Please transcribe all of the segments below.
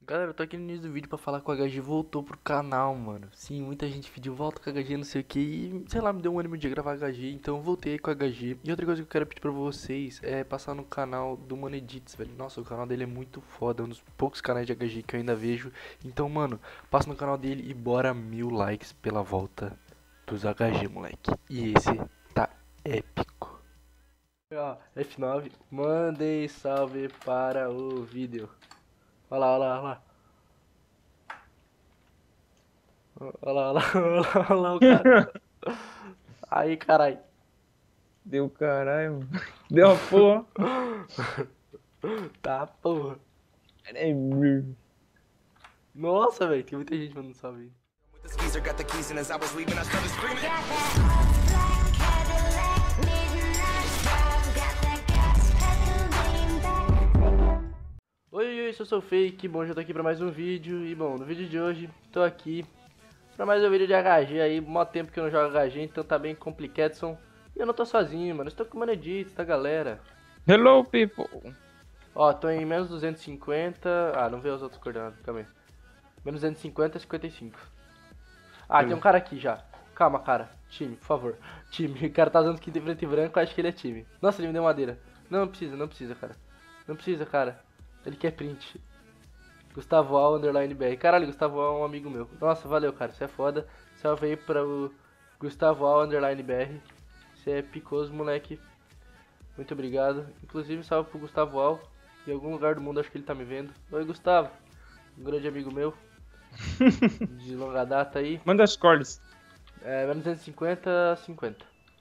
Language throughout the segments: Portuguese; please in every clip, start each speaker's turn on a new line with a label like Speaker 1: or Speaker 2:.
Speaker 1: Galera, eu tô aqui no início do vídeo pra falar que o HG voltou pro canal, mano. Sim, muita gente pediu volta com o HG, não sei o que, e sei lá, me deu um ânimo de gravar HG, então eu voltei com o HG. E outra coisa que eu quero pedir pra vocês é passar no canal do Mano Edits, velho. Nossa, o canal dele é muito foda, é um dos poucos canais de HG que eu ainda vejo. Então, mano, passa no canal dele e bora 1000 likes pela volta dos HG, moleque. E esse tá épico. Ó, F9, mandei salve para o vídeo. Olha lá, olha lá, olha lá. Olha lá, olha lá, olha lá, olha lá o cara. Aí, carai.
Speaker 2: Deu caralho, mano. Deu uma porra.
Speaker 1: Tá, porra. Nossa, velho, tem muita gente mandando salve aí.
Speaker 3: The skeezer got the keys, and as I was leaving, I started screaming.
Speaker 1: Oi, oi, eu sou o Fake, bom, já tô aqui pra mais um vídeo. E bom, no vídeo de hoje, tô aqui pra mais um vídeo de HG aí. Mó tempo que eu não jogo HG, então tá bem complicadson. E eu não tô sozinho, mano, estou com o Mano Edits, tá, galera?
Speaker 2: Hello, people.
Speaker 1: Ó, tô em menos 250. Ah, não vê os outros coordenados, calma aí. Menos 250 e 55. Ah, tem um cara aqui já. Calma, cara. Time, por favor. Time. O cara tá usando kit de preto e branco, acho que ele é time. Nossa, ele me deu madeira. Não, não precisa, não precisa, cara. Não precisa, cara. Ele quer print. Gustavo Al, underline BR. Caralho, Gustavo Al é um amigo meu. Nossa, valeu, cara. Você é foda. Salve aí pra o Gustavo Al, underline BR. Você é picoso, moleque. Muito obrigado. Inclusive, salve pro Gustavo Al. Em algum lugar do mundo, acho que ele tá me vendo. Oi, Gustavo. Um grande amigo meu. De longa data aí.
Speaker 2: Manda as cordas.
Speaker 1: É, menos 250, 50.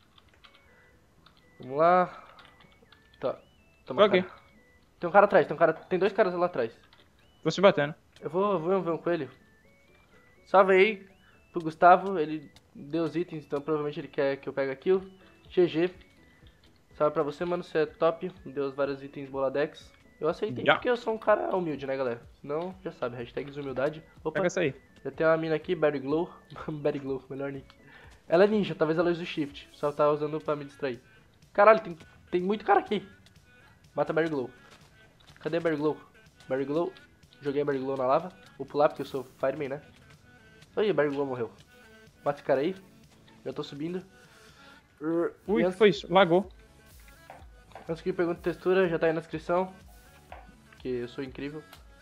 Speaker 1: Vamos lá. Tá. Toma,
Speaker 2: Ok.
Speaker 1: cara. Tem um cara atrás, tem dois caras lá atrás.
Speaker 2: Tô se batendo.
Speaker 1: Eu vou ver um coelho. Salve aí pro Gustavo, ele deu os itens, então provavelmente ele quer que eu pegue aquilo. GG. Salve pra você, mano, você é top. Deu vários itens boladex. Eu aceitei
Speaker 2: Já.
Speaker 1: porque eu sou um cara humilde, né, galera? Senão, já sabe, hashtag desumildade. Opa,
Speaker 2: Pega essa aí.
Speaker 1: já tem uma mina aqui, Berry Glow. Berry Glow, melhor nick. Ela é ninja, talvez ela use o shift. Só tá usando pra me distrair. Caralho, tem muito cara aqui. Mata Berry Glow. Cadê a Berry Glow? Berry Glow. Joguei a Berry Glow na lava. Vou pular porque eu sou Fireman, né? Oi, a Berry Glow morreu. Mata esse cara aí. Já tô subindo.
Speaker 2: Ui,
Speaker 1: E
Speaker 2: que
Speaker 1: antes,
Speaker 2: foi isso? Lagou.
Speaker 1: antes que pergunte textura, já tá aí na descrição. Porque eu sou incrível.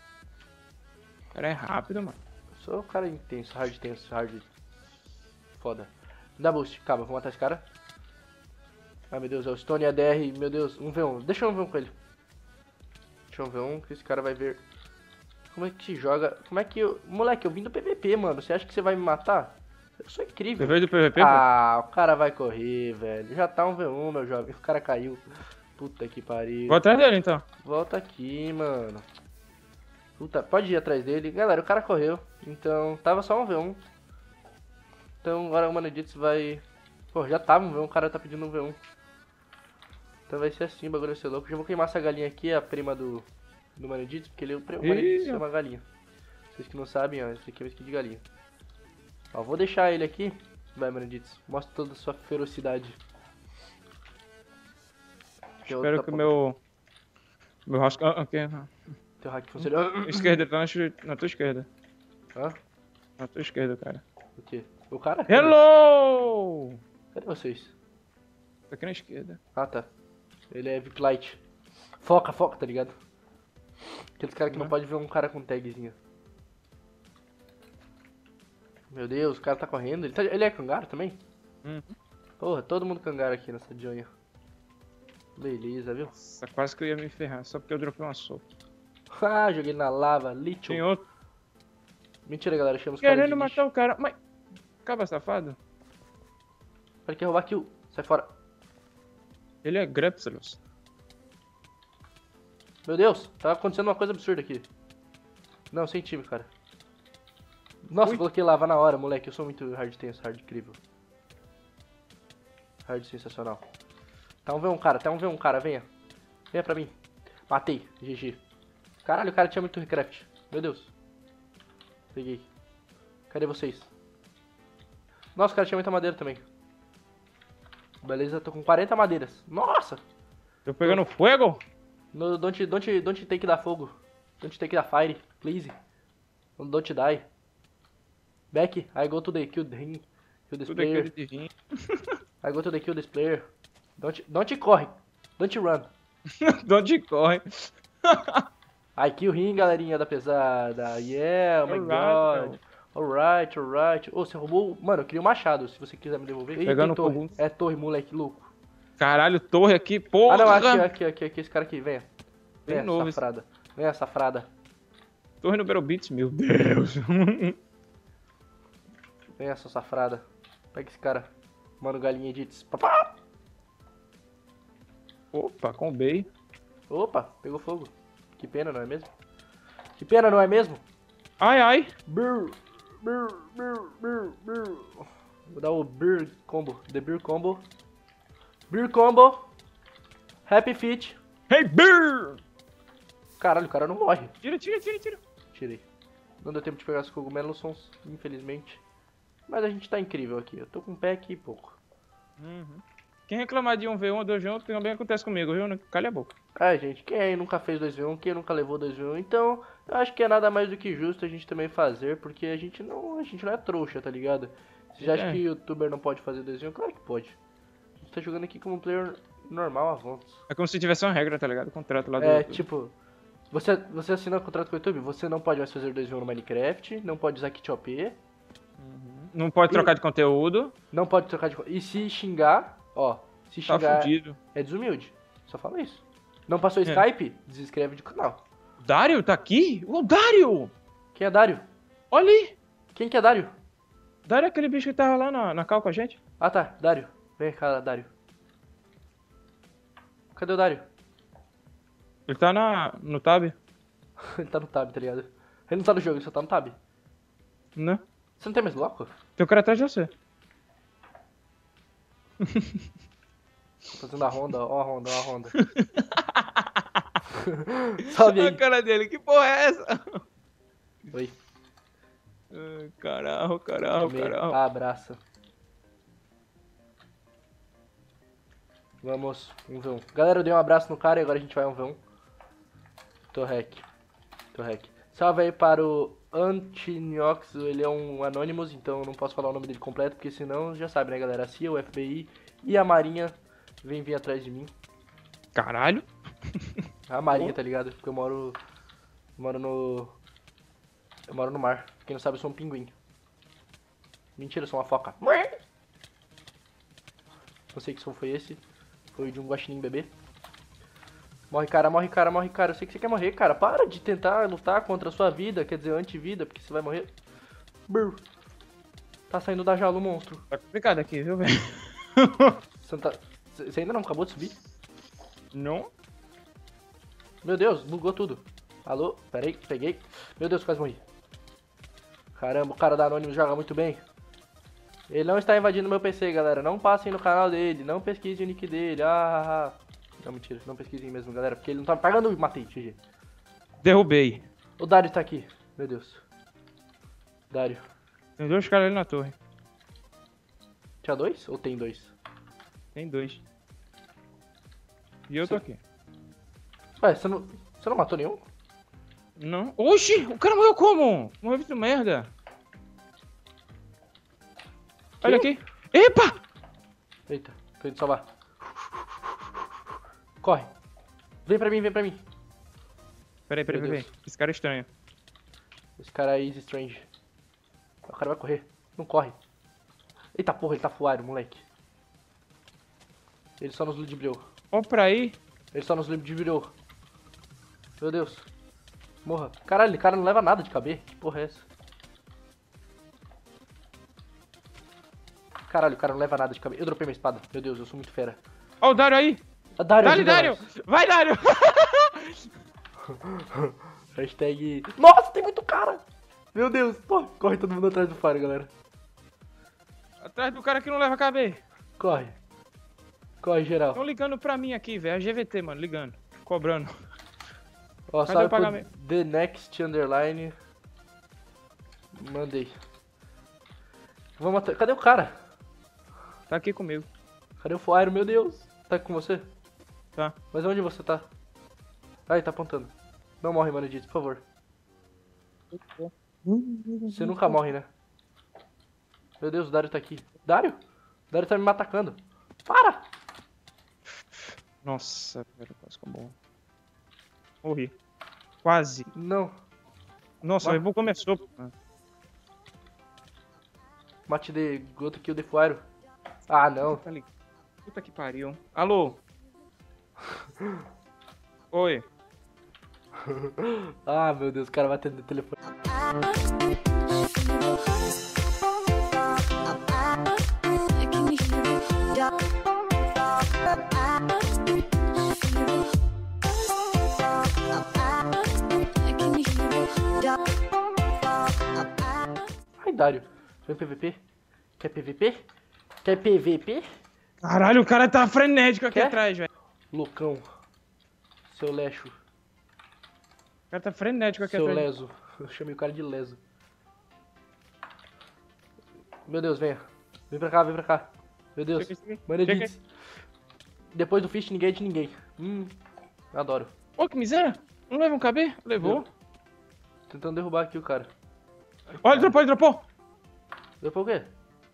Speaker 2: O cara é rápido, mano.
Speaker 1: Eu sou um cara intenso, hard. Foda. Dá boost, calma, vou matar esse cara. Ai meu Deus, é o Stone ADR, meu Deus, 1v1. Deixa eu 1v1 com ele. Deixa eu ver um, que esse cara vai ver. Como é que se joga? Como é que eu. Moleque, eu vim do PVP, mano. Você acha que você vai me matar? Eu sou incrível.
Speaker 2: Você veio do PVP, pô?
Speaker 1: Ah, o cara vai correr, velho. Já tá 1v1, meu jovem. O cara caiu. Puta que pariu.
Speaker 2: Vou atrás dele, então.
Speaker 1: Volta aqui, mano. Puta, pode ir atrás dele. Galera, o cara correu. Então, tava só 1v1. Então, agora o Mano Edits vai. Pô, já tava 1v1, o cara tá pedindo 1v1. Então vai ser assim, o bagulho vai ser louco. Já vou queimar essa galinha aqui, a prima do Mano Edits, porque ele é o Mano Edits é uma galinha. Vocês que não sabem, ó, esse aqui é um skin de galinha. Ó, vou deixar ele aqui. Vai, Mano Edits, mostra toda a sua ferocidade.
Speaker 2: Espero que o meu rasco... Ah, ok. Não.
Speaker 1: Teu hack funciona.
Speaker 2: Esquerda, tá na tua esquerda.
Speaker 1: Hã?
Speaker 2: Na tua esquerda, cara.
Speaker 1: O quê? O cara?
Speaker 2: Hello!
Speaker 1: Cadê vocês?
Speaker 2: Tô aqui na esquerda.
Speaker 1: Ah, tá. Ele é VIP Light. Foca, tá ligado? Aqueles caras que não pode ver um cara com tagzinho. Meu Deus, o cara tá correndo. Ele é Kangaro também?
Speaker 2: Uhum.
Speaker 1: Porra, todo mundo Kangaro aqui nessa jonha. Beleza, viu?
Speaker 2: Nossa, quase que eu ia me ferrar, só porque eu dropei uma sopa.
Speaker 1: Ah, joguei na lava, lítio.
Speaker 2: Tem outro
Speaker 1: Mentira, galera, chama os caras de
Speaker 2: querendo
Speaker 1: lixo.
Speaker 2: matar o cara. Mas... Acaba safado.
Speaker 1: Ele quer roubar kill. Sai fora.
Speaker 2: Ele é Grepsilus.
Speaker 1: Meu Deus, tá acontecendo uma coisa absurda aqui. Não, sem time, cara. Nossa,
Speaker 2: Ui.
Speaker 1: coloquei lava na hora, moleque. Eu sou muito hard tenso, hard incrível. Hard sensacional. Tá um V1, cara, venha. Venha pra mim. Matei, GG. Caralho, o cara tinha muito recraft. Meu Deus. Peguei. Cadê vocês? Nossa, o cara tinha muita madeira também. Beleza, tô com 40 madeiras. Nossa!
Speaker 2: Tô pegando fogo?
Speaker 1: No, don't take da fogo. Don't take da fire, please. Don't die. Back, I go to the kill this
Speaker 2: Tudo
Speaker 1: player.
Speaker 2: aquilo de rim.
Speaker 1: I go to the kill this player. Don't corre. Don't run.
Speaker 2: De onde corre?
Speaker 1: I kill him, galerinha da pesada. Yeah, oh my god. Alright, alright. Ô, você roubou... Mano, eu queria um machado, se você quiser me devolver. Ih,
Speaker 2: Pegando
Speaker 1: tem torre.
Speaker 2: fogo.
Speaker 1: É torre, moleque, louco.
Speaker 2: Caralho, torre aqui, porra!
Speaker 1: Ah, não, aqui, esse cara aqui, venha.
Speaker 2: Bem
Speaker 1: Venha,
Speaker 2: novo esse.
Speaker 1: safrada. Venha, safrada.
Speaker 2: Torre no Battle Beats, meu Deus.
Speaker 1: Venha, sua safrada. Pega esse cara. Mano, galinha edits. Papá!
Speaker 2: Opa, combei.
Speaker 1: Opa, pegou fogo. Que pena, não é mesmo? Que pena, não é mesmo?
Speaker 2: Ai, ai.
Speaker 1: Brr, brr, brr, brr, brr. Vou dar o Beer Combo. The Beer Combo. Beer Combo. Happy Feet.
Speaker 2: Hey, beer!
Speaker 1: Caralho, o cara não morre.
Speaker 2: Tira, tira, tira, tira.
Speaker 1: Tirei. Não deu tempo de pegar os cogumelos, infelizmente. Mas a gente tá incrível aqui. Eu tô com um pack e pouco.
Speaker 2: Uhum. Quem reclamar de 1v1 ou 2v1 também acontece comigo, viu? Calha a boca.
Speaker 1: Ah, gente, quem aí nunca fez 2v1, quem nunca levou 2v1, então eu acho que é nada mais do que justo a gente também fazer, porque a gente não é trouxa, tá ligado? Você já acha que youtuber não pode fazer 2v1? Claro que pode. A gente tá jogando aqui como um player normal, avontes.
Speaker 2: É como se tivesse uma regra, tá ligado? O contrato lá do
Speaker 1: É,
Speaker 2: YouTube.
Speaker 1: tipo, você assinou um contrato com o YouTube, você não pode mais fazer 2v1 no Minecraft, não pode usar kit OP,
Speaker 2: Não pode trocar de conteúdo.
Speaker 1: não pode trocar de... E se xingar, ó, se
Speaker 2: Tá
Speaker 1: xingar
Speaker 2: fudido.
Speaker 1: é desumilde. Só fala isso. Não passou Skype? Desinscreve de canal.
Speaker 2: O Dário tá aqui? O Dário!
Speaker 1: Quem é Dário?
Speaker 2: Olha aí!
Speaker 1: Quem que é Dário?
Speaker 2: Dário é aquele bicho que tava lá na cal com a gente.
Speaker 1: Ah tá, Dário. Vem cá, Dário. Cadê o Dário?
Speaker 2: Ele tá no tab.
Speaker 1: Ele tá no tab, tá ligado? Ele não tá no jogo, ele só tá no tab.
Speaker 2: Né?
Speaker 1: Você não tem mais bloco?
Speaker 2: Tem o cara atrás de você.
Speaker 1: Tô fazendo a ronda, ó a ronda, ó a ronda. Salve
Speaker 2: Olha
Speaker 1: aí.
Speaker 2: a cara dele, que porra é essa?
Speaker 1: Oi.
Speaker 2: Ai, caralho, caralho, caralho.
Speaker 1: Abraça. Vamos, 1v1. Galera, eu dei um abraço no cara e agora a gente vai 1v1. Tô hack. Salve aí para o Antiniox, ele é um Anonymous, então eu não posso falar o nome dele completo, porque senão, já sabe né galera, a CIA, o FBI e a Marinha vem vir atrás de mim.
Speaker 2: Caralho.
Speaker 1: A Marinha, tá ligado? Porque eu moro no mar. Quem não sabe, eu sou um pinguim. Mentira, eu sou uma foca. Não sei que som foi esse. Foi de um guaxinim bebê. Morre, cara, morre, cara, morre, cara. Eu sei que você quer morrer, cara. Para de tentar lutar contra a sua vida, quer dizer, anti-vida, porque você vai morrer. Brr. Tá saindo da jaula o monstro.
Speaker 2: Tá complicado aqui, viu, velho?
Speaker 1: Você ainda não acabou de subir?
Speaker 2: Não?
Speaker 1: Meu Deus, bugou tudo. Alô? Pera aí, peguei. Meu Deus, quase morri. Caramba, o cara da Anonymous joga muito bem. Ele não está invadindo meu PC, galera. Não passem no canal dele. Não pesquisem o nick dele. Não, mentira. Não pesquisem mesmo, galera. Porque ele não tá me pagando. Matei, GG.
Speaker 2: Derrubei.
Speaker 1: O Dário tá aqui. Meu Deus. Dário.
Speaker 2: Tem 2 caras ali na torre.
Speaker 1: Tinha 2? Ou tem 2?
Speaker 2: Tem 2. E eu tô aqui.
Speaker 1: Ué, você não matou nenhum?
Speaker 2: Não. Oxi! O cara morreu como? Morreu de merda. Olha aqui. Epa!
Speaker 1: Eita, tô indo salvar. Corre. Vem pra mim, vem pra mim.
Speaker 2: Peraí.
Speaker 1: Meu Deus.
Speaker 2: Esse cara é estranho.
Speaker 1: Esse cara é Easy Strange. O cara vai correr. Não corre. Eita porra, ele tá full iron, moleque. Ele só nos ludibriou.
Speaker 2: Ó pra aí.
Speaker 1: Ele só nos ludibriou. Meu Deus. Morra. Caralho, o cara não leva nada de KB. Que porra é essa? Caralho, o cara não leva nada de KB. Eu dropei minha espada. Meu Deus, eu sou muito fera.
Speaker 2: Ó o Dário aí.
Speaker 1: Dário,
Speaker 2: Dá-lhe,
Speaker 1: ajuda
Speaker 2: Dário.
Speaker 1: nós.
Speaker 2: Vai, Dário.
Speaker 1: Hashtag... Nossa, tem muito cara. Meu Deus. Pô, corre todo mundo atrás do Fire, galera.
Speaker 2: Atrás do cara que não leva KB.
Speaker 1: Corre. Corre, geral.
Speaker 2: Estão ligando pra mim aqui, velho. A GVT, mano, ligando. Cobrando.
Speaker 1: Ó,
Speaker 2: Cadê
Speaker 1: salve
Speaker 2: o pagamento?
Speaker 1: pro The Next Underline. Mandei. Vamos até... Cadê o cara?
Speaker 2: Tá aqui comigo.
Speaker 1: Cadê o Fire? Meu Deus. Tá com você?
Speaker 2: Tá.
Speaker 1: Mas onde você tá? Ah, ele tá apontando. Não morre, mano, Edith, por favor. Você nunca morre, né? Meu Deus, o Dario tá aqui. Dario? O Dario tá me atacando. Para!
Speaker 2: Nossa, velho, quase ficou bom. Morri. Quase.
Speaker 1: Não.
Speaker 2: Nossa, o Rebu começou.
Speaker 1: Mate de outro kill de Fuaro. Ah, não.
Speaker 2: Tá ligado. Puta que pariu. Alô? Oi.
Speaker 1: Ah, meu Deus, o cara vai atender o telefone. Ai, Dario. Vem PVP? Quer PVP? Quer PVP?
Speaker 2: Caralho, o cara tá frenético aqui
Speaker 1: Quer?
Speaker 2: atrás, velho.
Speaker 1: Loucão. Seu leixo.
Speaker 2: O cara tá frenético aqui
Speaker 1: Seu
Speaker 2: atrás.
Speaker 1: leso. Eu chamei o cara de leso. Meu Deus, venha. Vem pra cá, vem pra cá. Meu Deus.
Speaker 2: Chega aqui.
Speaker 1: Manedits. Depois do fish, ninguém é de ninguém. Adoro.
Speaker 2: Ô, que miséria. Não leva um KB? Levou.
Speaker 1: Meu. Tentando derrubar aqui o cara.
Speaker 2: Olha, dropou, ele dropou.
Speaker 1: Depois o quê?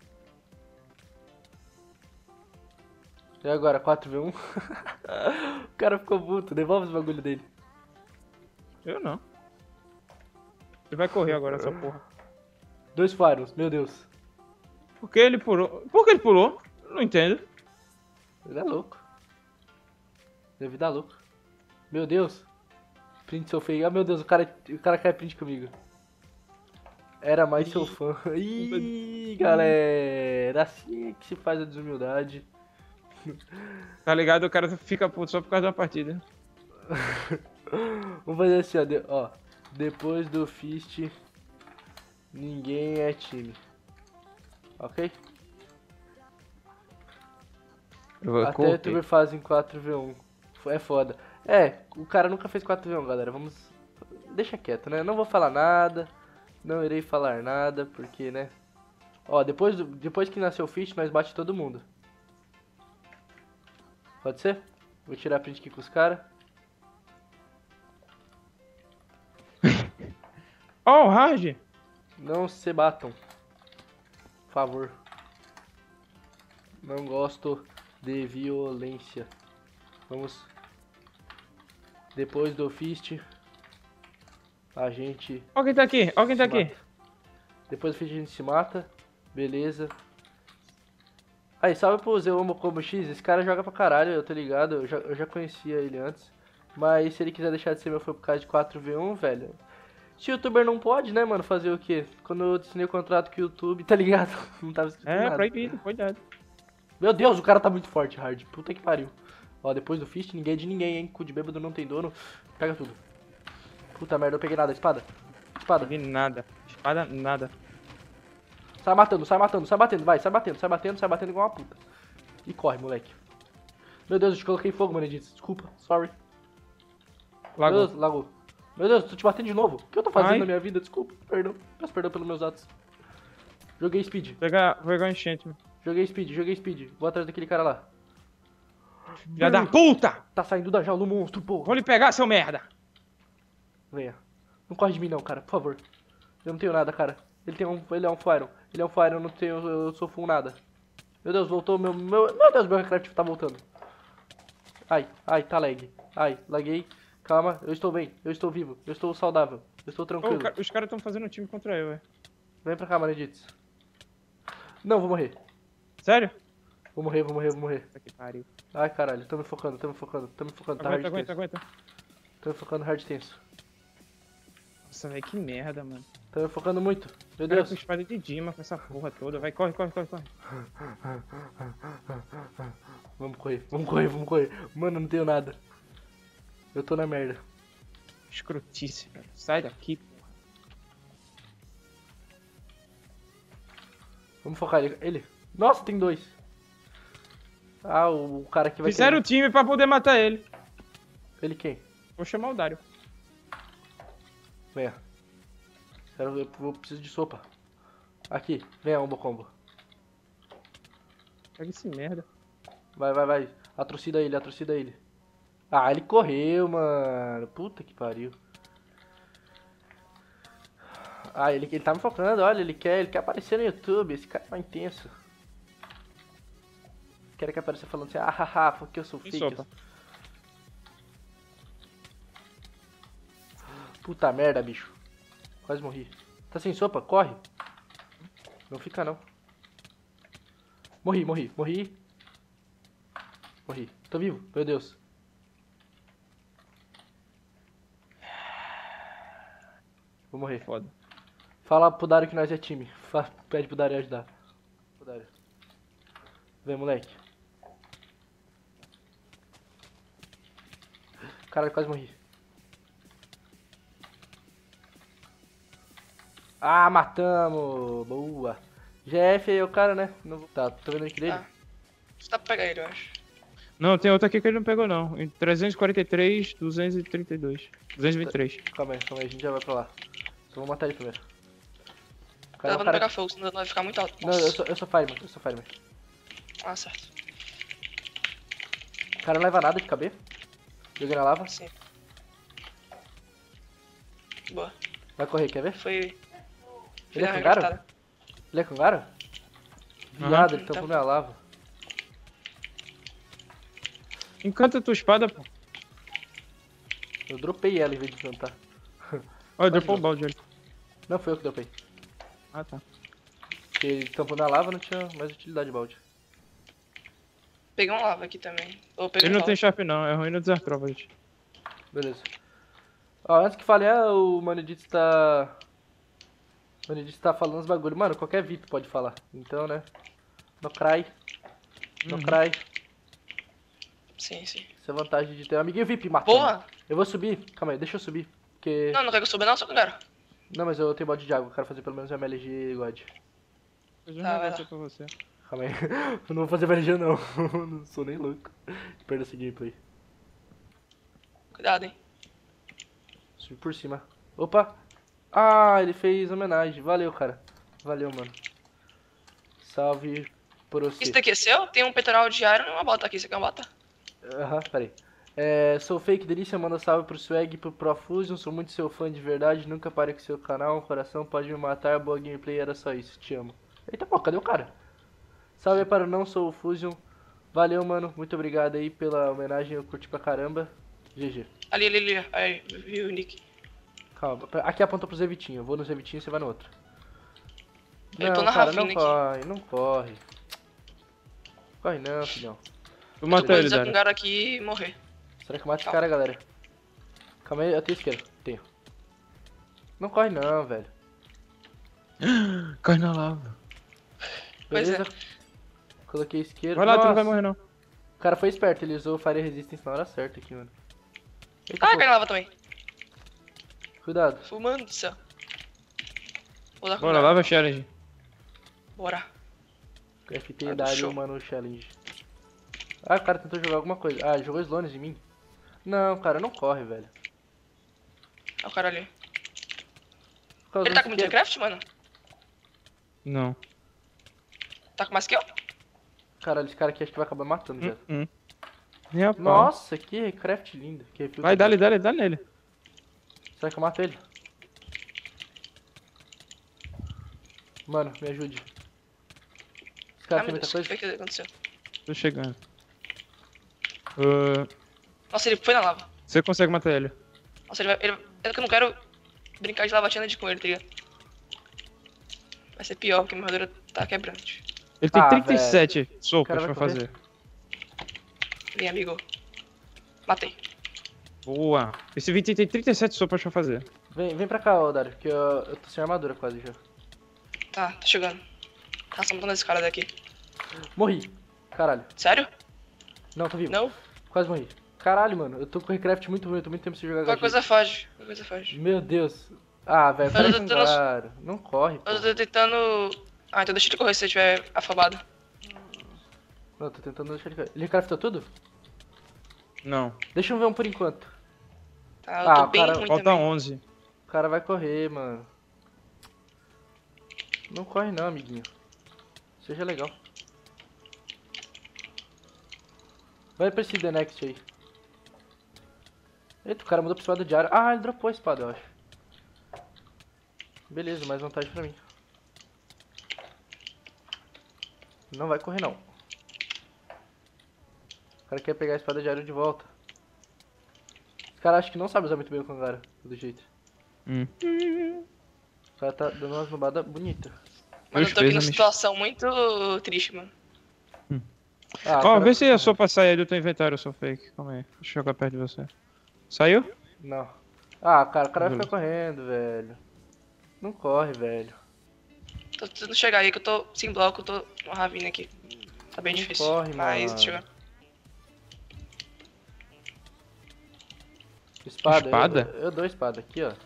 Speaker 1: E agora, 4v1? O cara ficou puto. Devolve os bagulho dele.
Speaker 2: Eu não. Ele vai correr agora, essa porra.
Speaker 1: 2 faros, meu Deus.
Speaker 2: Por que ele pulou? Por que ele pulou? Não entendo.
Speaker 1: Ele é louco. Deve dar louco. Meu Deus. Print seu feio. Ah, meu Deus, o cara quer print comigo. Era mais seu fã. Ih, galera. Assim é que se faz a desumildade.
Speaker 2: Tá ligado? O cara fica puto só por causa da partida.
Speaker 1: Vamos fazer assim, ó. Depois do fist, ninguém é time. Ok? Até o youtuber fazem 4v1. É foda. É, o cara nunca fez 4v1, galera. Vamos... Deixa quieto, né? Não vou falar nada. Não irei falar nada, porque, né? Ó, depois que nasceu o Fish, nós bate todo mundo. Pode ser? Vou tirar print aqui com os caras.
Speaker 2: Ó, o Hard!
Speaker 1: Não se batam. Por favor. Não gosto de violência. Vamos. Depois do Fist, a gente...
Speaker 2: Ó quem tá aqui, ó quem tá
Speaker 1: se
Speaker 2: aqui.
Speaker 1: mata. Depois do Fist a gente se mata. Beleza. Aí, salve pro Zeomo Combo X. Esse cara joga pra caralho, eu tô ligado. Eu já conhecia ele antes. Mas se ele quiser deixar de ser meu fã por causa de 4v1, velho... Se o youtuber não pode, né, mano, fazer o quê? Quando eu assinei o contrato com o YouTube, tá ligado? Não tava escrito nada.
Speaker 2: É, proibido, cuidado.
Speaker 1: Meu Deus, o cara tá muito forte, Hard. Puta que pariu. Ó, depois do Fist, ninguém é de ninguém, hein. Cu de bêbado não tem dono. Pega tudo. Puta merda, eu peguei nada. Espada. Espada.
Speaker 2: Não vi nada. Espada, nada.
Speaker 1: Sai matando, sai matando, sai batendo. Vai, sai batendo, sai batendo, sai batendo igual uma puta. E corre, moleque. Meu Deus, eu te coloquei fogo, Manedits. Desculpa, sorry.
Speaker 2: Lagou.
Speaker 1: Meu Deus, lagou. Meu Deus, tô te batendo de novo. O que eu tô fazendo
Speaker 2: Ai.
Speaker 1: na minha vida? Desculpa, perdão. Peço perdão pelos meus atos. Joguei speed.
Speaker 2: Vou pegar um enchente, mano.
Speaker 1: Joguei speed. Vou atrás daquele cara lá.
Speaker 2: Filha da puta!
Speaker 1: Tá saindo da jaula o monstro, porra.
Speaker 2: Vou lhe pegar, seu merda!
Speaker 1: Venha. Não corre de mim não, cara, por favor. Eu não tenho nada, cara. Ele é um Fire. Ele é um Fire, eu não tenho. Eu sou full nada. Meu Deus, voltou meu Deus, meu Minecraft tá voltando. Ai, tá lag. Ai, laguei. Calma, eu estou bem, eu estou vivo, eu estou saudável, eu estou
Speaker 2: Ô,
Speaker 1: tranquilo.
Speaker 2: os caras tão fazendo um time contra eu, velho.
Speaker 1: Vem pra cá, Manedits. Não, vou morrer.
Speaker 2: Sério?
Speaker 1: Vou morrer.
Speaker 2: Puta que pariu.
Speaker 1: Ai, caralho, tô me focando. Tá hard tenso.
Speaker 2: Aguenta.
Speaker 1: Tô me focando hard tenso.
Speaker 2: Nossa, velho, que merda, mano.
Speaker 1: Tô me focando muito. Meu
Speaker 2: Cara
Speaker 1: Deus.
Speaker 2: com espada de Dima, com essa porra toda. Vai, corre.
Speaker 1: Vamos correr. Mano, não tenho nada. Eu tô na merda.
Speaker 2: Escrotice, velho. Sai daqui, porra.
Speaker 1: Vamos focar ele. Nossa, tem 2. Ah, o cara aqui vai
Speaker 2: Fizeram o time pra poder matar ele.
Speaker 1: Ele quem?
Speaker 2: Vou chamar o Dario.
Speaker 1: Venha. Eu preciso de sopa. Aqui, venha, combo.
Speaker 2: Pega esse merda.
Speaker 1: Vai. Atrocida ele. Ah, ele correu, mano. Puta que pariu. Ah, ele tá me focando, olha, ele quer aparecer no YouTube, esse cara é intenso. Quer que apareça falando assim, hahaha, porque eu sou
Speaker 2: Tem
Speaker 1: fake.
Speaker 2: sopa.
Speaker 1: Puta merda, bicho. Quase morri. Tá sem sopa? Corre. Não fica não. Morri. Morri. Tô vivo, meu Deus. Vou morrer.
Speaker 2: Foda.
Speaker 1: Fala pro Dario que nós é time. Pede pro Dario ajudar. Pro Dario. Vem, moleque. Caralho, quase morri. Ah, matamos! Boa. GF aí é o cara, né? Não... Tá, tô vendo o nick dele.
Speaker 4: Ah. Você dá pra pegar ele, eu acho.
Speaker 2: Não, tem outro aqui que ele não pegou não. Em 343, 232. 223.
Speaker 1: Calma aí, a gente já vai pra lá. Só vou matar ele primeiro. O
Speaker 4: Dá pra não pegar fogo, senão vai ficar muito alto.
Speaker 1: Não,
Speaker 4: Nossa.
Speaker 1: eu sou fireman,
Speaker 4: Ah, certo.
Speaker 1: O cara não leva nada de caber. Joguei na lava.
Speaker 4: Sim. Boa.
Speaker 1: Vai correr, quer ver?
Speaker 4: Foi.
Speaker 1: Ele é
Speaker 4: na
Speaker 1: Kangaro?
Speaker 4: regatada.
Speaker 1: Ele é Kangaro? Viado, ele tampou minha lava.
Speaker 2: Encanta tua espada, pô.
Speaker 1: Eu dropei ela em vez de encantar.
Speaker 2: Olha, dropou o balde ali.
Speaker 1: Não foi eu que dropei.
Speaker 2: Ah, tá.
Speaker 1: Porque ele tampou minha lava, não tinha mais utilidade de balde.
Speaker 4: Peguei um lava aqui também. Ou peguei
Speaker 2: Ele
Speaker 4: um
Speaker 2: não tem
Speaker 4: lava.
Speaker 2: sharp não, é ruim no Desert Trovas.
Speaker 1: Beleza. Ó, antes que fale, o Manedito tá... O Manedito tá falando os bagulho. Mano, qualquer VIP pode falar. Então, né? No cry. No cry.
Speaker 4: Sim, sim.
Speaker 1: Essa é a vantagem de ter um amiguinho VIP matando.
Speaker 4: Boa!
Speaker 1: Eu vou subir. Calma aí, deixa eu subir. Porque...
Speaker 4: Não, não quer que eu suba não, só Kangaro.
Speaker 1: Não, mas eu tenho balde de água. Eu quero fazer pelo menos um MLG God.
Speaker 2: Eu já
Speaker 4: Tá,
Speaker 2: não
Speaker 4: vai
Speaker 2: vou
Speaker 4: lá.
Speaker 2: pra você.
Speaker 1: Calma aí. Eu não vou fazer MLG não. Não sou nem louco. Perda esse gameplay.
Speaker 4: Cuidado, hein.
Speaker 1: Subi por cima. Opa! Ah, ele fez homenagem. Valeu, cara. Valeu, mano. Salve por você.
Speaker 4: Isso daqui é seu? Tem um peitoral de iron e uma bota aqui. Isso aqui é uma bota?
Speaker 1: Aham, peraí. Sou fake delícia, manda salve pro Swag e pro Profusion. Sou muito seu fã de verdade. Nunca parei com seu canal. Um coração pode me matar. Boa gameplay, era só isso. Te amo. Eita, pô, cadê o cara? Salve aí para o Não Sou o Fusion. Valeu, mano. Muito obrigado aí pela homenagem. Eu curti pra caramba. GG.
Speaker 4: Ali. Aí, viu o nick.
Speaker 1: Calma. Aqui apontou pro Zé Vitinho. Eu vou no Zé Vitinho e você vai no outro.
Speaker 4: Eu tô na
Speaker 1: cara, não
Speaker 4: ravina aqui.
Speaker 1: corre, não corre. Corre não, filhão.
Speaker 2: Tu matou
Speaker 4: Depois
Speaker 2: ele,
Speaker 4: do
Speaker 2: Dario.
Speaker 4: Kangaro aqui e morrer.
Speaker 1: Será que eu mato esse cara, galera? Calma aí, eu tenho esquerda. Tenho. Não corre não, velho.
Speaker 2: Cai na lava.
Speaker 4: Pois
Speaker 1: Beleza? Coloquei esquerda.
Speaker 2: Vai lá, tu não
Speaker 1: Nossa,
Speaker 2: vai morrer não.
Speaker 1: O cara foi esperto, ele usou Fire Resistance na hora certa aqui, mano. Eita,
Speaker 4: Ah,
Speaker 1: pô,
Speaker 4: cai na lava também.
Speaker 1: cuidado.
Speaker 4: Fumando do céu. Vou dar
Speaker 2: Bora,
Speaker 4: Kangaro.
Speaker 2: lava challenge.
Speaker 4: Bora.
Speaker 1: FT
Speaker 4: Ah,
Speaker 1: Dario,
Speaker 4: show.
Speaker 1: mano, challenge. Ah, o cara tentou jogar alguma coisa. Ah, ele jogou Slones em mim? Não, cara, não corre, velho.
Speaker 4: Olha o cara ali.
Speaker 1: Por causa
Speaker 4: Ele tá
Speaker 1: do
Speaker 4: com
Speaker 1: esquerdo.
Speaker 4: Minecraft, mano?
Speaker 2: Não.
Speaker 4: Tá com mais que eu?
Speaker 1: Caralho, esse cara aqui acho que vai acabar matando, já.
Speaker 2: Nem a pau.
Speaker 1: Nossa, que craft lindo. Que refil
Speaker 2: Vai,
Speaker 1: que-
Speaker 2: dá nele.
Speaker 1: Será que eu mato ele? Mano, me ajude. Esse cara
Speaker 4: Ah,
Speaker 1: tem
Speaker 4: meu
Speaker 1: muita
Speaker 4: Deus, o
Speaker 1: coisa?
Speaker 4: que foi que aconteceu?
Speaker 2: Tô chegando.
Speaker 4: Nossa, ele foi na lava.
Speaker 2: Você consegue matar ele.
Speaker 4: Nossa, ele vai... É que eu não quero brincar de lava challenge com ele, tá ligado? Vai ser pior, porque a minha armadura tá quebrante.
Speaker 2: Ele tem
Speaker 1: Ah,
Speaker 2: 37
Speaker 1: O
Speaker 2: sopas
Speaker 1: cara
Speaker 2: pra
Speaker 1: vai correr?
Speaker 2: fazer.
Speaker 4: Vem, amigo. Matei.
Speaker 2: Boa. Esse Vitinho tem 37 sopas pra fazer.
Speaker 1: Vem pra cá, ô Dario, que eu tô sem armadura quase já.
Speaker 4: Tá chegando. Tá só matando esse cara daqui.
Speaker 1: Morri. Caralho.
Speaker 4: Sério?
Speaker 1: Não, tô vivo.
Speaker 4: Não?
Speaker 1: Quase morri. Caralho, mano, eu tô com o recraft muito ruim, eu tô muito tempo sem jogar
Speaker 4: Qualquer
Speaker 1: HG.
Speaker 4: coisa foge. Qualquer coisa foge.
Speaker 1: Meu Deus. Ah, velho,
Speaker 4: Eu
Speaker 1: pera
Speaker 4: tô
Speaker 1: aí,
Speaker 4: tentando-
Speaker 1: cara. Não corre, pô.
Speaker 4: Eu tô tentando... Ah, então deixa ele correr se ele tiver afobado.
Speaker 1: Não, eu tô tentando deixar ele cair. Ele recraftou tudo?
Speaker 2: Não.
Speaker 1: Deixa eu ver um por enquanto.
Speaker 4: Tá, eu
Speaker 1: Ah,
Speaker 4: tô
Speaker 1: o
Speaker 4: bem
Speaker 1: cara-
Speaker 4: ruim
Speaker 2: Falta
Speaker 4: também.
Speaker 2: 11.
Speaker 1: O cara vai correr, mano. Não corre não, amiguinho. Seja legal. Vai pra esse The Next aí. Eita, o cara mudou pra espada de ar. Ah, ele dropou a espada, eu acho. Beleza, mais vantagem pra mim. Não vai correr, não. O cara quer pegar a espada de Iron de volta. Os caras acham que não sabe usar muito bem o Kangara, do jeito. O cara tá dando umas nubadas bonitas.
Speaker 4: Mano, eu tô aqui numa
Speaker 2: Meus
Speaker 4: situação muito triste, mano.
Speaker 1: Ah,
Speaker 2: Ó,
Speaker 1: cara-
Speaker 2: vê se a sopa sai aí do teu inventário, sou fake. Calma aí, deixa eu jogar perto de você. Saiu?
Speaker 1: Não. Ah, cara, o cara vai
Speaker 2: Beleza.
Speaker 1: ficar correndo, velho. Não corre, velho.
Speaker 4: Tô tentando chegar aí que eu tô sem bloco, eu tô uma ravina aqui. Tá bem
Speaker 1: Não
Speaker 4: difícil.
Speaker 1: corre,
Speaker 4: mas
Speaker 1: mano.
Speaker 4: deixa eu ver.
Speaker 1: Espada?
Speaker 2: Espada?
Speaker 1: Eu dou espada aqui, ó.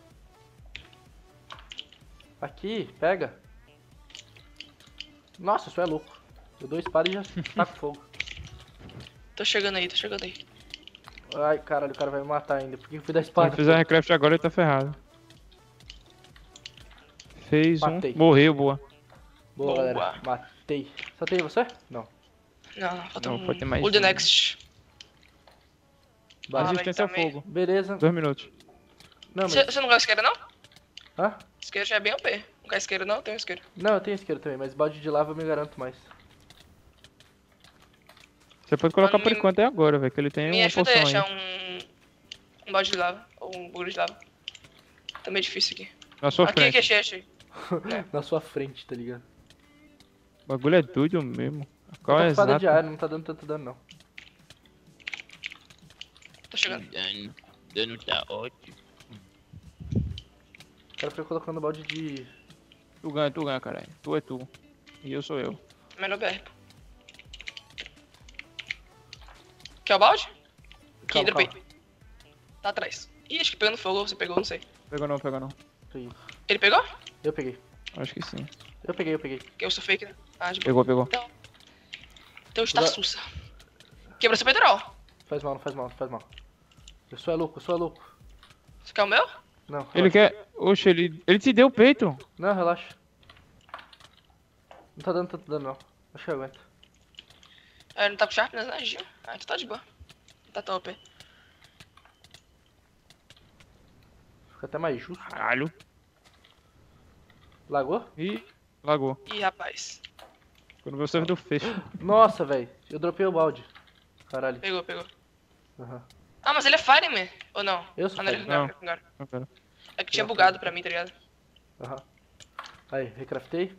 Speaker 1: Aqui, pega. Nossa, isso é louco. Eu dou espada e já taco fogo.
Speaker 4: Tô chegando aí, tô chegando aí.
Speaker 1: Ai, caralho, o cara vai me matar ainda. Por que eu fui dar
Speaker 2: Se
Speaker 1: espada?
Speaker 2: não fizer recraft agora, ele tá ferrado. Fez
Speaker 1: Matei.
Speaker 2: um. Morreu, boa.
Speaker 1: Boa,
Speaker 4: Boa.
Speaker 1: galera. Matei. Só tem você? Não.
Speaker 4: Não, falta
Speaker 2: Não,
Speaker 4: um.
Speaker 2: pode ter mais
Speaker 4: O The
Speaker 2: um.
Speaker 4: Next.
Speaker 1: Bate.
Speaker 4: Ah,
Speaker 2: Resistência ao
Speaker 4: mas também-
Speaker 2: fogo.
Speaker 1: Beleza.
Speaker 2: 2 minutos.
Speaker 1: Não,
Speaker 4: Você
Speaker 1: mas...
Speaker 4: não gosta de isqueiro, não?
Speaker 1: Hã?
Speaker 4: Isqueiro já é bem OP. Não quer isqueiro, não? Tem um isqueiro.
Speaker 1: Não, eu tenho isqueiro também, mas balde de lava eu me garanto mais.
Speaker 2: Você pode colocar
Speaker 4: Mano,
Speaker 2: por
Speaker 4: me-
Speaker 2: enquanto até agora, velho, que ele tem
Speaker 4: Me
Speaker 2: uma
Speaker 4: ajuda aí
Speaker 2: poção
Speaker 4: a
Speaker 2: aí.
Speaker 4: achar um balde de lava. Ou um bugre de lava. Tá meio difícil aqui.
Speaker 2: Na sua
Speaker 4: Aqui,
Speaker 2: frente.
Speaker 4: achei.
Speaker 1: Na sua frente, tá ligado?
Speaker 2: O bagulho é doido mesmo.
Speaker 1: Tô
Speaker 2: Qual
Speaker 1: com
Speaker 2: é
Speaker 1: espada
Speaker 2: exato?
Speaker 1: de Iron, não tá dando tanto dano, não.
Speaker 4: Tô chegando.
Speaker 2: Dano tá ótimo.
Speaker 1: O cara foi colocando balde de...
Speaker 2: Tu ganha, caralho. Tu é tu. E eu sou eu.
Speaker 4: Menor BR. Quer o balde? Aqui,
Speaker 1: Calma,
Speaker 4: dropei.
Speaker 1: calma.
Speaker 4: Tá atrás. Ih, acho que pegando fogo, você pegou, não sei.
Speaker 2: Pegou não, pegou não.
Speaker 1: Peguei.
Speaker 4: Ele pegou?
Speaker 1: Eu peguei.
Speaker 2: Acho que sim.
Speaker 1: Eu peguei.
Speaker 4: Que eu sou fake, né? Ah, de boa.
Speaker 2: Pegou.
Speaker 4: Então está sussa. Quebra seu peitoral.
Speaker 1: Faz mal, não faz mal, não faz mal. Eu sou louco.
Speaker 4: Você quer o meu?
Speaker 1: Não,
Speaker 2: Ele
Speaker 1: relaxa.
Speaker 2: quer... Oxe, ele te deu o peito.
Speaker 1: Não, relaxa. Não tá dando tanto dano, não. Acho que eu aguento.
Speaker 4: Ah, ele não tá com sharpness, né, Gil? Ah, então tá de boa. Tá top.
Speaker 1: Fica até mais justo.
Speaker 2: Caralho.
Speaker 1: Lagou?
Speaker 2: Ih, lagou.
Speaker 4: Ih, rapaz.
Speaker 2: Quando meu servidor fecha.
Speaker 1: Nossa, velho. Eu dropei o balde. Caralho.
Speaker 4: Pegou.
Speaker 1: Aham.
Speaker 4: Ah, mas ele é Fireman, ou não?
Speaker 1: Eu sou
Speaker 4: Ah, não, ele é
Speaker 1: Fireman.
Speaker 4: Hangar.
Speaker 2: Não, pera.
Speaker 4: É que tinha bugado pra mim, tá ligado?
Speaker 1: Aham. Aí, recraftei.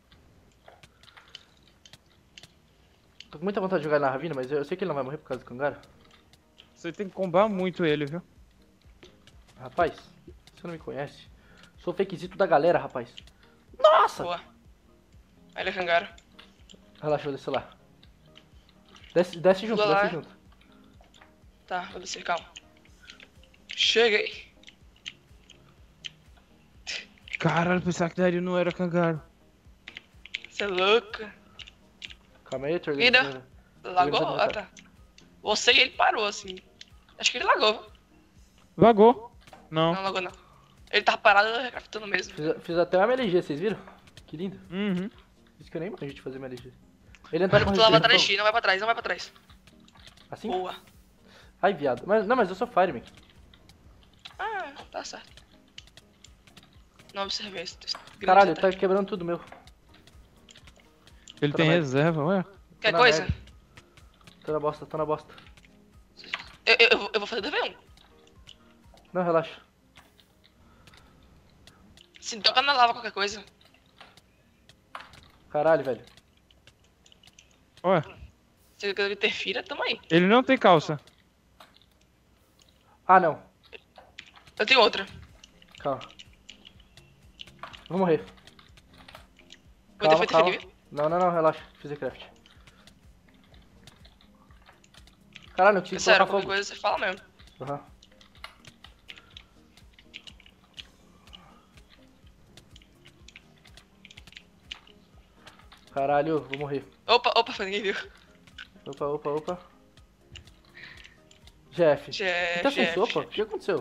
Speaker 1: Tô com muita vontade de jogar na Ravina, mas eu sei que ele não vai morrer por causa do Kangara.
Speaker 2: Você tem que combar muito ele, viu?
Speaker 1: Rapaz, você não me conhece. Sou fakezito da galera, rapaz. Nossa!
Speaker 4: Boa. Aí ele é Hangar.
Speaker 1: Relaxa, eu vou descer lá. Desce junto,
Speaker 4: Pula lá.
Speaker 1: desce junto.
Speaker 4: Tá, vou descer, calma. Cheguei.
Speaker 2: Caralho, pensava que daria não era Kangaro.
Speaker 4: Você é louco.
Speaker 1: Calma aí, tô
Speaker 4: Vida.
Speaker 1: organizando.
Speaker 4: Lagou?
Speaker 1: Organizando,
Speaker 4: Ah, tá. Você e ele parou, assim. Acho que ele lagou.
Speaker 2: Lagou. Não.
Speaker 4: Não lagou, não. Ele tava parado recraftando mesmo.
Speaker 1: Fiz até uma MLG, vocês viram? Que lindo.
Speaker 2: Uhum.
Speaker 1: Isso que eu nem manjo de fazer MLG. Ele entrou
Speaker 4: Olha
Speaker 1: com
Speaker 4: pro lá pra
Speaker 1: resistência
Speaker 4: trás
Speaker 1: ao
Speaker 4: de ti, não vai pra trás, não vai pra trás.
Speaker 1: fogo. Assim?
Speaker 4: Boa.
Speaker 1: Ai, viado. Mas eu sou Fireman.
Speaker 4: Ah, tá certo. Não observei isso.
Speaker 1: Caralho, tá quebrando tudo meu.
Speaker 2: Ele
Speaker 1: Tá
Speaker 2: tem
Speaker 1: na
Speaker 2: reserva, ué.
Speaker 4: Quer
Speaker 1: na
Speaker 4: coisa?
Speaker 1: merda. Tô na bosta.
Speaker 4: Eu vou fazer DV1.
Speaker 1: Não, relaxa.
Speaker 4: Se toca na lava qualquer coisa.
Speaker 1: Caralho, velho.
Speaker 2: Ué.
Speaker 4: Se ele interfira, tamo aí.
Speaker 2: Ele não tem calça.
Speaker 1: Ah, não.
Speaker 4: Eu tenho outra.
Speaker 1: Calma. Vou morrer.
Speaker 4: Vou ter feito revive.
Speaker 1: Não, relaxa. Fiz craft. Caralho, não
Speaker 4: É
Speaker 1: consigo
Speaker 4: sério,
Speaker 1: colocar
Speaker 4: qualquer
Speaker 1: fogo.
Speaker 4: coisa você fala mesmo.
Speaker 1: Aham. Caralho, vou morrer.
Speaker 4: Opa, ninguém viu.
Speaker 1: Opa. Jeff.
Speaker 4: Jeff,
Speaker 1: Tá sem
Speaker 4: Jeff.
Speaker 1: sopa? O que aconteceu?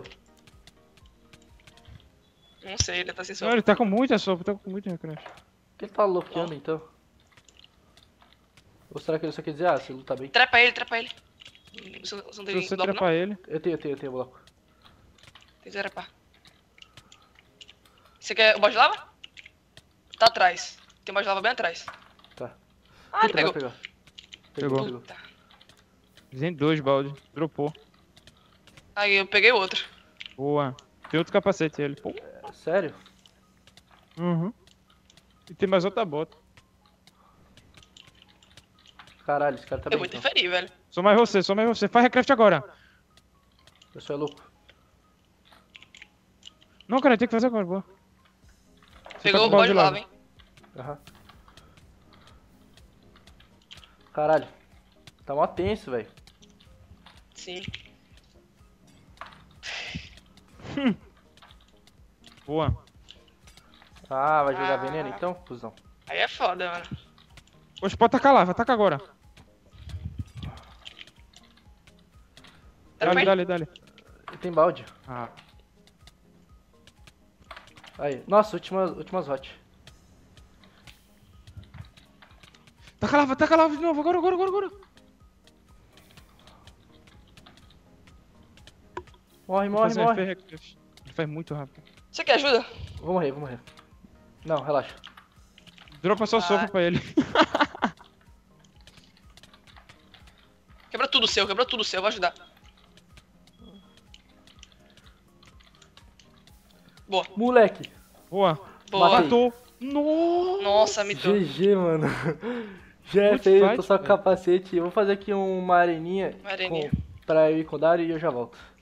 Speaker 4: Não sei, ele tá sem
Speaker 2: Não,
Speaker 4: sopa.
Speaker 2: ele tá com muita sopa, tá com muito recraft.
Speaker 1: Por que ele tá louqueando então? Ou será que ele só quer dizer, ah, você luta bem?
Speaker 4: Trepa ele. Você não
Speaker 2: Se
Speaker 4: tem
Speaker 2: você
Speaker 4: bloco,
Speaker 2: trepar ele.
Speaker 1: Eu tenho bloco.
Speaker 4: Tem que trepar. Você quer o balde de lava? Tá atrás. Tem um balde de lava bem atrás.
Speaker 1: Tá.
Speaker 4: Ah, ele
Speaker 1: Puta, vai
Speaker 4: pegou.
Speaker 1: pegar.
Speaker 2: Pegou.
Speaker 4: Puta.
Speaker 2: 202 balde. Dropou.
Speaker 4: Aí eu peguei outro.
Speaker 2: Boa. Tem outro capacete ele. Pô.
Speaker 1: Sério?
Speaker 2: Uhum. E tem mais outra bota.
Speaker 1: Caralho, esse cara tá
Speaker 4: Eu
Speaker 1: bem.
Speaker 4: vou
Speaker 1: Então.
Speaker 4: interferir, velho.
Speaker 2: Sou mais você, sou mais você. Faz recraft agora.
Speaker 1: Eu sou louco.
Speaker 2: Não, cara, tem que fazer agora, boa.
Speaker 4: Pegou
Speaker 2: com
Speaker 4: o
Speaker 2: balde
Speaker 4: balde de
Speaker 2: de
Speaker 4: lava,
Speaker 2: lava.
Speaker 4: hein?
Speaker 1: Aham. Caralho. Tá mó tenso, velho.
Speaker 4: Sim.
Speaker 2: Boa.
Speaker 1: Ah, vai jogar veneno então, cuzão?
Speaker 4: Aí é foda, mano.
Speaker 2: Poxa, pode tacar lá, ataca agora.
Speaker 4: Era pra
Speaker 2: Dale,
Speaker 4: ele?
Speaker 2: dale, dale.
Speaker 1: Ele tem balde.
Speaker 2: Ah.
Speaker 1: Aí. Nossa, últimas hot.
Speaker 2: Taca lava de novo, agora.
Speaker 1: Morre,
Speaker 2: Vou
Speaker 1: morre,
Speaker 2: fazer
Speaker 1: morre.
Speaker 2: recraft. Ele faz muito rápido.
Speaker 4: Você quer ajuda?
Speaker 1: Vou morrer. Não, relaxa.
Speaker 2: Dropa só sopa pra ele.
Speaker 4: Quebrou tudo seu, vou ajudar. Boa.
Speaker 1: Moleque.
Speaker 2: Boa.
Speaker 4: Boa.
Speaker 1: Matei.
Speaker 2: Matou. Nossa.
Speaker 4: Nossa, mitou.
Speaker 1: GG, mano. Já é
Speaker 2: Good
Speaker 1: feio, eu
Speaker 2: fight,
Speaker 1: tô só com
Speaker 2: velho.
Speaker 1: capacete. Eu vou fazer aqui uma areninha
Speaker 4: Uma areninha.
Speaker 1: pra eu ir com o Dario e eu já volto.